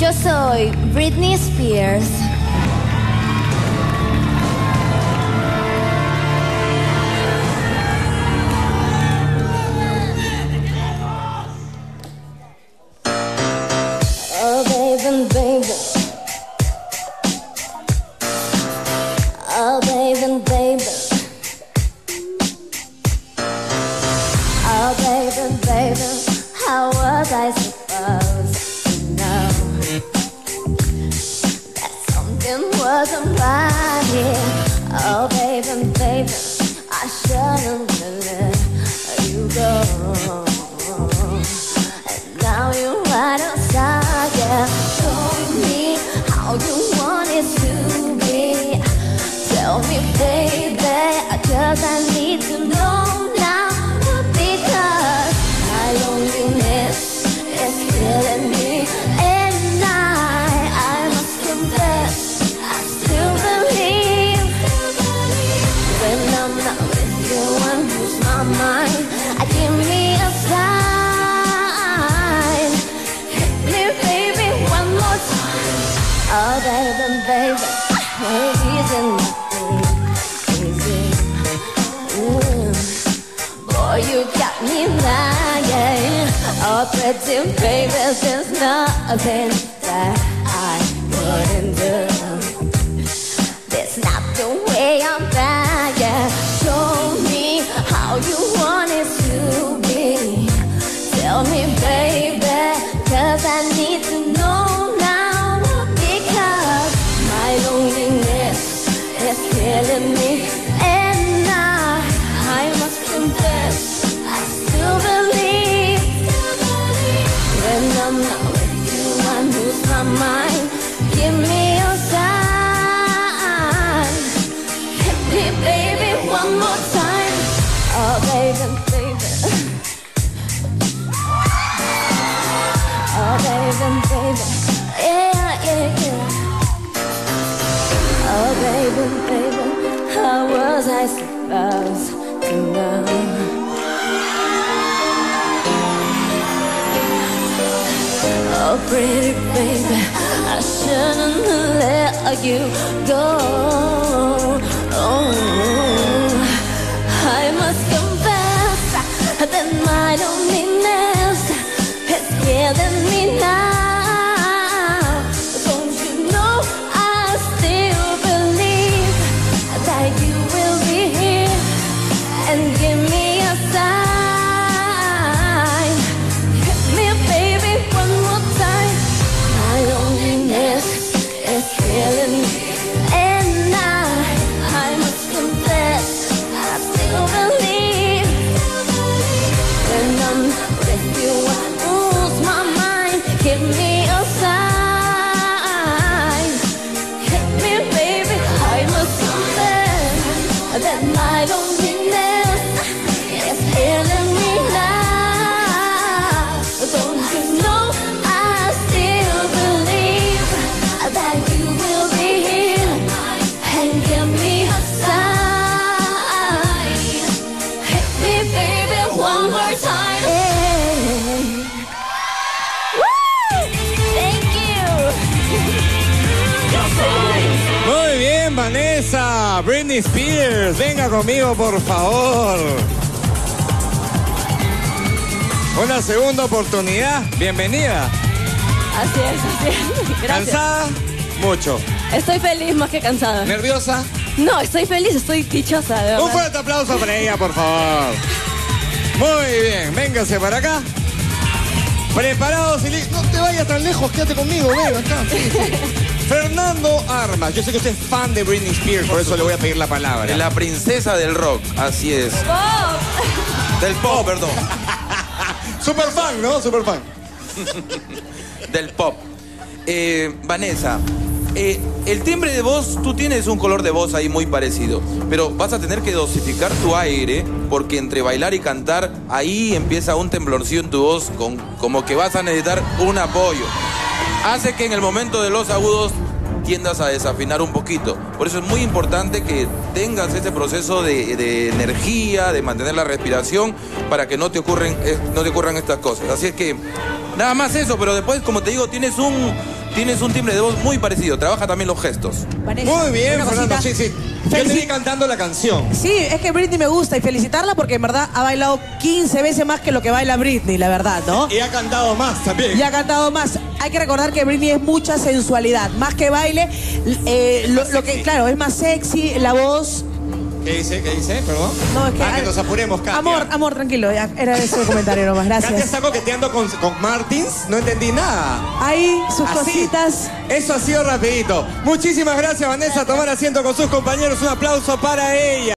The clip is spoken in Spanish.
Yo soy Britney Spears. Oh, baby, baby. Oh, baby, baby. Oh, baby, baby. How was I supposed to know that something wasn't right here? Oh, baby, baby. I shouldn't have let you go. And now you're right outside, yeah. Show me how you want it to be. Tell me, baby, 'cause I need to know now. Because my loneliness is killing me. And I must confess, I still believe. When I'm not with you, I lose my mind. Give me a sign. Hit me, baby, one more time. Oh, baby, baby, easy nothing, easy. Boy, you got me lying. Oh, pretty baby, there's nothing that I couldn't do. That's not the way I'm back, yeah. Show me how you want it to be. Tell me, baby, 'cause I need to know now. Because my loneliness is killing me. And I must confess, I still believe. When I'm not with you, I lose my mind. Give me a sign. Hit me, baby, one more time. Oh, baby, baby. Oh, baby, baby. Yeah, yeah, yeah. Oh, baby, baby. How was I supposed to know? Oh, pretty baby, I shouldn't let you go. Oh, I must confess that my loneliness is killing me now. Don't you know I still believe that you will be here and give me a sign. Hit me, baby, one more time. My loneliness is killing me. And I must confess, I still believe. When I'm with you, I lose my mind. Give me a sign. Hit me, baby, I must confess that my loneliness is killing me now. Don't you know I still believe that you will be here and give me a sign. Hit me, baby, one more time. Woo! Thank you. Muy bien, Vanessa. Britney Spears, venga conmigo, por favor. Una segunda oportunidad. Bienvenida. Así es. Gracias. ¿Cansada? Mucho. Estoy feliz más que cansada. ¿Nerviosa? No, estoy feliz, estoy dichosa, de verdad. Un fuerte aplauso para ella, por favor. Muy bien, véngase para acá. Preparados y listos. No te vayas tan lejos, quédate conmigo, ven acá. Fernando Armas. Yo sé que usted es fan de Britney Spears, por eso le voy a pedir la palabra. La princesa del rock, así es. Del pop, perdón. Super fan, ¿no? Super fan. Del pop. Vanessa, el timbre de voz, tú tienes un color de voz ahí muy parecido, pero vas a tener que dosificar tu aire, porque entre bailar y cantar, ahí empieza un temblorcillo en tu voz, como que vas a necesitar un apoyo. Hace que en el momento de los agudos tiendas a desafinar un poquito. Por eso es muy importante que tengas ese proceso de energía, de mantener la respiración, para que no te ocurran estas cosas. Así es que nada más eso, pero después, como te digo, tienes tienes un timbre de voz muy parecido. Trabaja también los gestos. Vanessa, Muy bien, una Fernando. cosita. Sí, sí. Yo te vi cantando la canción. Sí, es que Britney me gusta y felicitarla porque en verdad ha bailado 15 veces más que lo que baila Britney, la verdad, ¿no? Y ha cantado más también. Y ha cantado más. Hay que recordar que Britney es mucha sensualidad. Más que baile, lo que, claro, es más sexy, la voz. ¿Qué dice? ¿Qué dice? Perdón. No, es que, que nos apuremos, Katia. Amor, tranquilo, ya, era ese el comentario nomás, Katia gracias. está coqueteando con Martins. No entendí nada. Ahí, sus Así. cositas. Eso ha sido rapidito. Muchísimas gracias, Vanessa. A tomar asiento con sus compañeros. Un aplauso para ella.